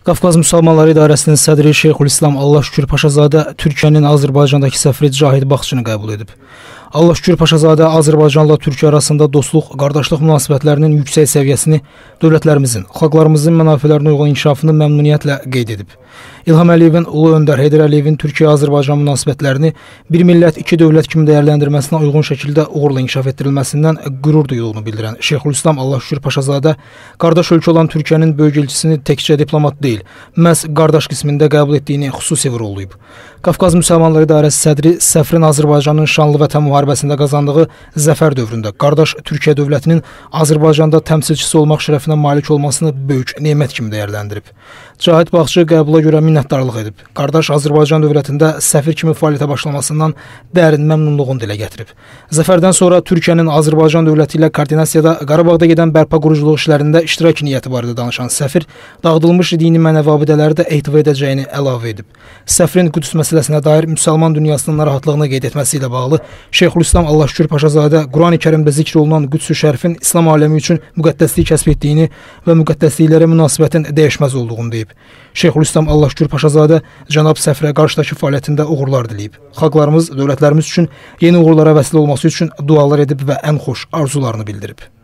Qafqaz Müsəlmanları İdarəsinin sədri Şeyxülislam Allahşükür Paşazadə Türkiyənin Azərbaycandakı səfiri Cahid Baxçını qəbul edib. Allahşükür Paşazadə Azərbaycanla Türkiyə arasında dostluq, qardaşlıq münasibətlərinin yüksək səviyyəsini, dövlətlərimizin, xalqlarımızın mənafələrinə uyğun inkişafını məmnuniyyətlə qeyd edib. İlham Əliyevin, Ulu Öndər Heydər Əliyevin Türkiyə-Azərbaycan münasibətlərini bir millət, iki dövlət kimi dəyərləndirməsinə uyğun şəkildə uğurla inkişaf etdirilməsindən qürur duyduğunu bildirən Şeyxülislam Allahşükür Paşazadə, qardaş ölkə olan Türkiyənin böyük elçisini təkcə diplomat deyil, məhz qardaş qismində qəbul etdiyini xüsusi vurğulayıb. Qafqaz Müsəlmanları İdarəsi sədri səfrin Azərbaycanın şanlı Vətən müharibəsində qazandığı zəfər dövründə qardaş Türkiyə dövlətinin Azərbaycanda təmsilçisi olmaq şərəfinə malik olmasını böyük nemət kimi dəyərləndirib. Cahid Baxçı qəbula görə minnətdarlıq edib. Qardaş Azərbaycan dövlətində səfir kimi fəaliyyətə başlamasından dərin məmnunluğunu dilə gətirib. Zəfərdən sonra Türkiyənin Azərbaycan dövləti ilə koordinasiyada Qarabağda gedən bərpa quruculuq işlərində iştirak niyyəti barədə danışan səfir dağıdılmış dini mənəvi abidələri də ehtiva edəcəyini əlavə edib. Səfrin Qüds məsələsinə dair müsəlman dünyasının narahatlığını qeyd etməsi ilə bağlı Şeyxülislam Allahşükür Paşazadə Quran-ı Kərimdə zikr olunan Qüds-ü Şərifin İslam aləmi üçün müqəddəslik kəsb etdiyini və müqəddəsliklərə münasibətin dəyişməz olduğunu deyib. Şeyxülislam Allahşükür Paşazadə cənab səfirə qarşıdakı fəaliyyətində uğurlar diləyib. Xalqlarımız, dövlətlərimiz üçün yeni uğurlara vəsilə olması üçün dualar edib və ən xoş arzularını bildirib.